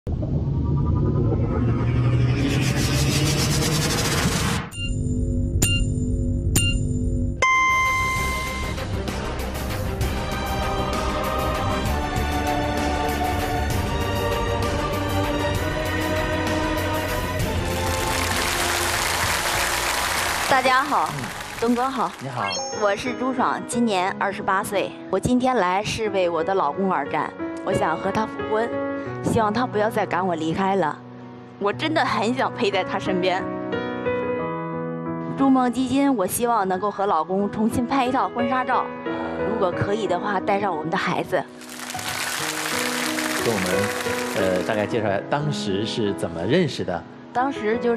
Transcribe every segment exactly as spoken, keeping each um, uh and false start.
大家好，东哥好， 你好， 我是朱爽，今年二十八岁。我今天来是为我的老公而战，我想和他复婚，希望他不要再赶我离开了。我真的很想陪在他身边。筑梦基金，我希望能够和老公重新拍一套婚纱照，如果可以的话，带上我们的孩子。 跟我们呃大概介绍一下当时是怎么认识的。 当时就是。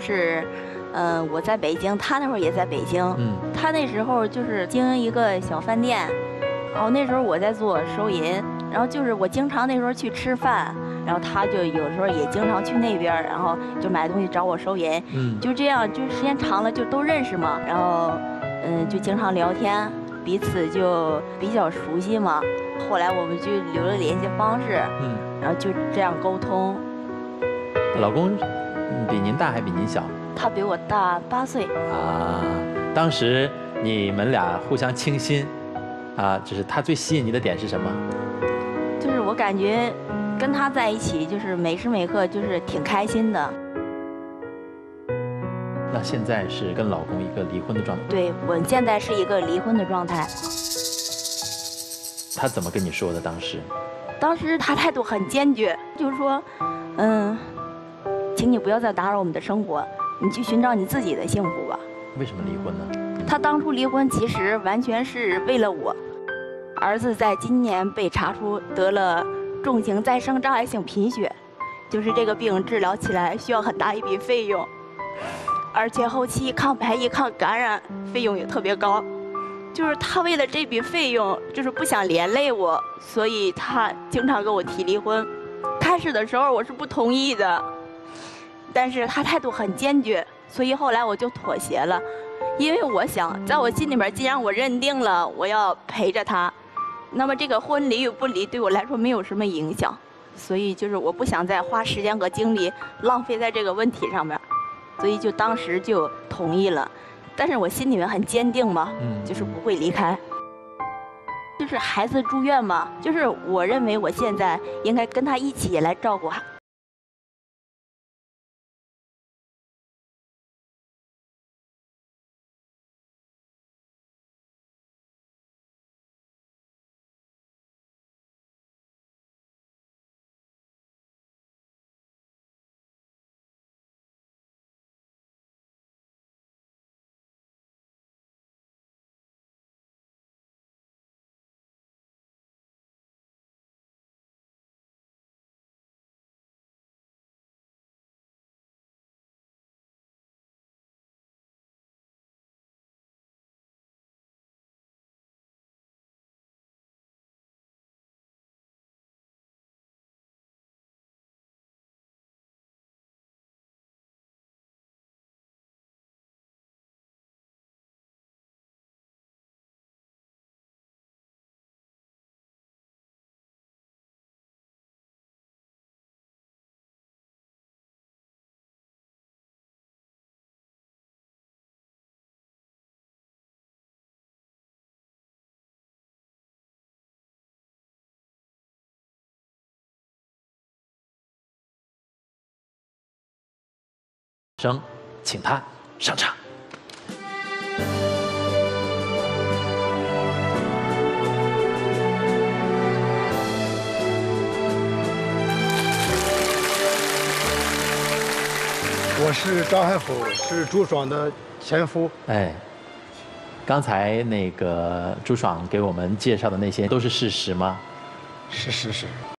嗯、呃，我在北京，他那会儿也在北京。嗯，他那时候就是经营一个小饭店，然后那时候我在做收银，然后就是我经常那时候去吃饭，然后他就有时候也经常去那边，然后就买东西找我收银。嗯，就这样，就时间长了就都认识嘛，然后嗯就经常聊天，彼此就比较熟悉嘛。后来我们就留了联系方式，嗯，然后就这样沟通。 老公比您大还比您小？ 他比我大八岁啊。当时你们俩互相倾心，啊，就是他最吸引你的点是什么？ 就是我感觉跟他在一起，就是每时每刻就是挺开心的。 那现在是跟老公一个离婚的状态？ 对，我现在是一个离婚的状态。 他怎么跟你说的？当时？ 当时他态度很坚决，就是说，嗯，请你不要再打扰我们的生活。你去寻找你自己的幸福吧。 为什么离婚呢？ 他当初离婚其实完全是为了我。儿子在今年被查出得了重型再生障碍性贫血，就是这个病治疗起来需要很大一笔费用，而且后期抗排异、抗感染费用也特别高。就是他为了这笔费用，就是不想连累我，所以他经常跟我提离婚。开始的时候我是不同意的。但是他态度很坚决，所以后来我就妥协了，因为我想，在我心里面，既然我认定了我要陪着他，那么这个婚离与不离对我来说没有什么影响，所以就是我不想再花时间和精力浪费在这个问题上面，所以就当时就同意了。但是我心里面很坚定嘛，就是不会离开。就是孩子住院嘛，就是我认为我现在应该跟他一起来照顾孩子。 生，请他上场。 我是张海虎，是朱爽的前夫。 哎，刚才那个朱爽给我们介绍的那些都是事实吗？ 是事实。